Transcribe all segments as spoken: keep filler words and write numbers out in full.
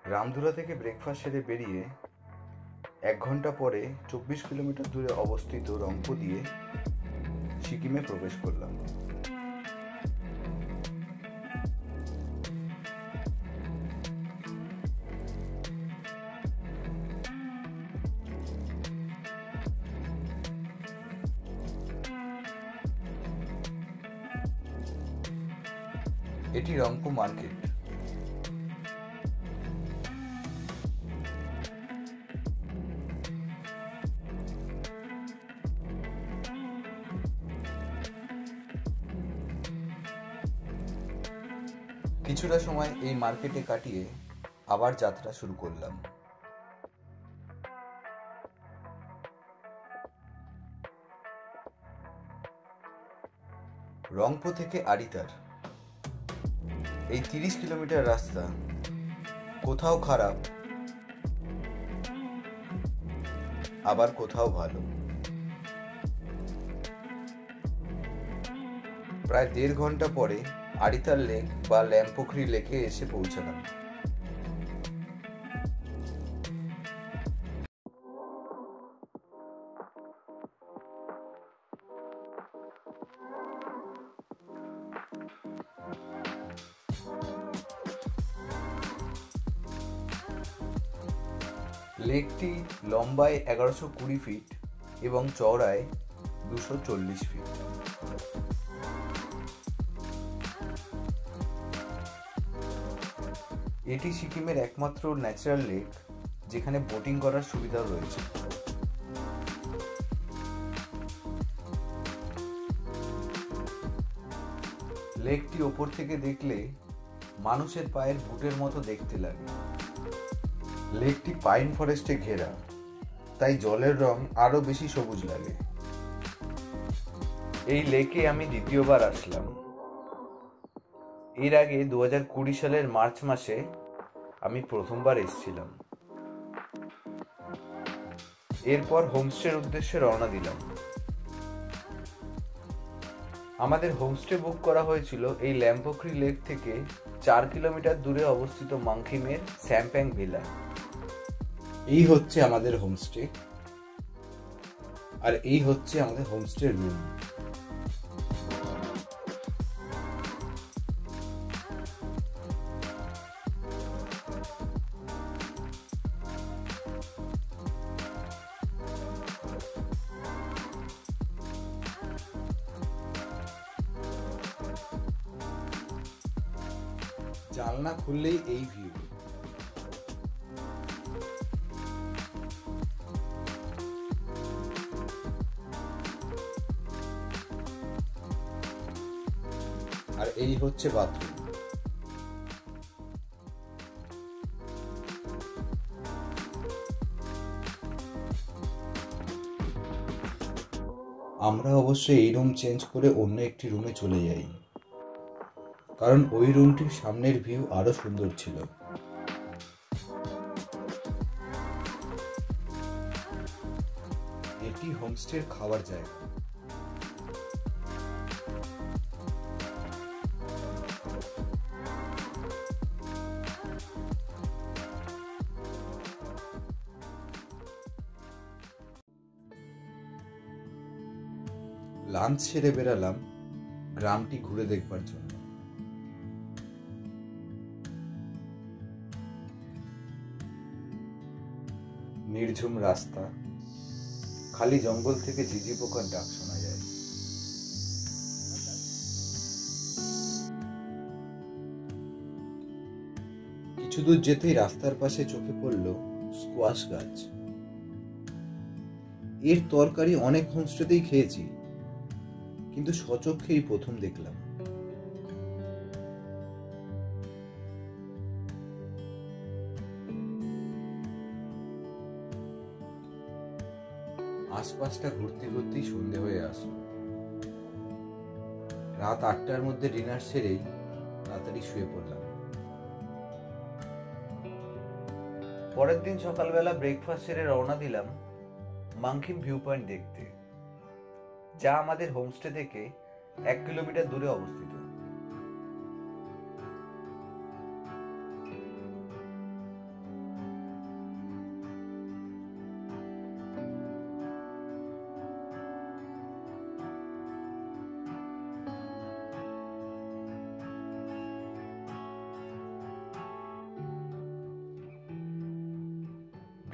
রামধুরা থেকে ব্রেকফাস্ট সেরে বেরিয়ে এক ঘন্টা পরে চব্বিশ কিলোমিটার দূরে অবস্থিত রংপো দিয়ে সিকিমে প্রবেশ করলাম। এটি রংপো মার্কেট। কিছুটা সময় এই মার্কেটে কাটিয়ে আবার যাত্রা শুরু করলাম। রংপো থেকে আরিতার এই তিরিশ কিলোমিটার রাস্তা কোথাও খারাপ আবার কোথাও ভালো। প্রায় দেড় ঘন্টা পরে আরিতার লেক বা ল্যাম্পোখরি লেকে এসে পৌঁছালাম। লেকটি লম্বায় এগারোশো কুড়ি ফিট এবং চওড়ায় দুশো চল্লিশ ফিট। এটি সিকিমের একমাত্র ন্যাচারাল লেক যেখানে বোটিং করার সুবিধা রয়েছে। লেকটি ওপর থেকে দেখলে মানুষের পায়ের বুটের মতো দেখতে লাগে। লেকটি পাইন ফরেস্টে ঘেরা, তাই জলের রং আরো বেশি সবুজ লাগে। এই লেকে আমি দ্বিতীয়বার আসলাম। এর আগে দু হাজার কুড়ি সালের মার্চ মাসে আমি প্রথমবার এসেছিলাম। এরপর হোমস্টের উদ্দেশ্যে রওনা দিলাম। আমাদের হোমস্টে বুক করা হয়েছিল এই ল্যাম্পোখরি লেক থেকে চার কিলোমিটার দূরে অবস্থিত মাংখিমের স্যাম্প্যাং ভিলা। এই হচ্ছে আমাদের হোমস্টে, আর এই হচ্ছে আমাদের হোমস্টের রুম। জানলা খুললেই এই ভিউ। আর এই হচ্ছে বাথরুম। আমরা অবশ্যই এই রুম চেঞ্জ করে অন্য একটি রুমে চলে যাই, কারণ ওই রুমটির সামনের ভিউ আরো সুন্দর ছিল। এটি হোমস্টের খাওয়ার জায়গা। লাঞ্চ সেরে বেরালাম গ্রামটি ঘুরে দেখবার জন্য। নির্ঝুম রাস্তা, খালি জঙ্গল থেকে ঝিঝি পোকার ডাক শোনা যায়। কিছু দূর যেতেই রাস্তার পাশে চোখে পড়ল স্কোয়াশ গাছ। এর তরকারি অনেক হোমস্টেতেই খেয়েছি, কিন্তু সচক্ষেই প্রথম দেখলাম। আশপাশটা ঘুরতে ঘুরতেই সন্ধে হয়ে আসলো। রাত আটটার মধ্যে ডিনার সেরেই তাড়াতাড়ি শুয়ে পড়লাম। পরের দিন সকালবেলা ব্রেকফাস্ট সেরে রওনা দিলাম মাংখিম ভিউ পয়েন্ট দেখতে, যা আমাদের হোমস্টে থেকে এক কিলোমিটার দূরে অবস্থিত।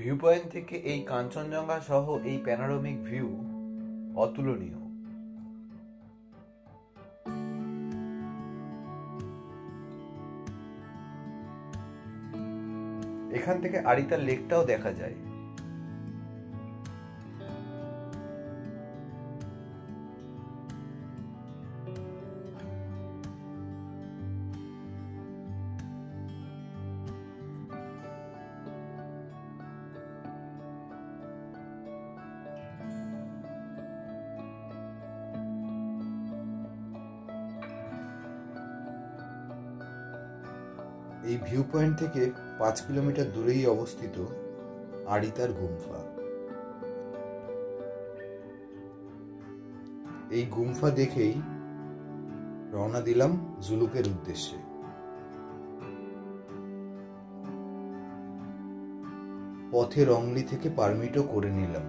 ভিউ পয়েন্ট থেকে এই কাঞ্চনজঙ্ঘা সহ এই প্যানোরামিক ভিউ অতুলনীয়। এখান থেকে আরিতার লেকটাও দেখা যায়। এই ভিউ পয়েন্ট থেকে পাঁচ কিলোমিটার দূরেই অবস্থিত আরিতার গুম্ফা। এই গুম্ফা দেখেই রওনা দিলাম জুলুকের উদ্দেশ্যে। পথে রংলি থেকে পারমিটও করে নিলাম।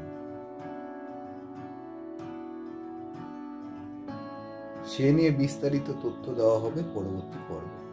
সে নিয়ে বিস্তারিত তথ্য দেওয়া হবে পরবর্তী পর্বে।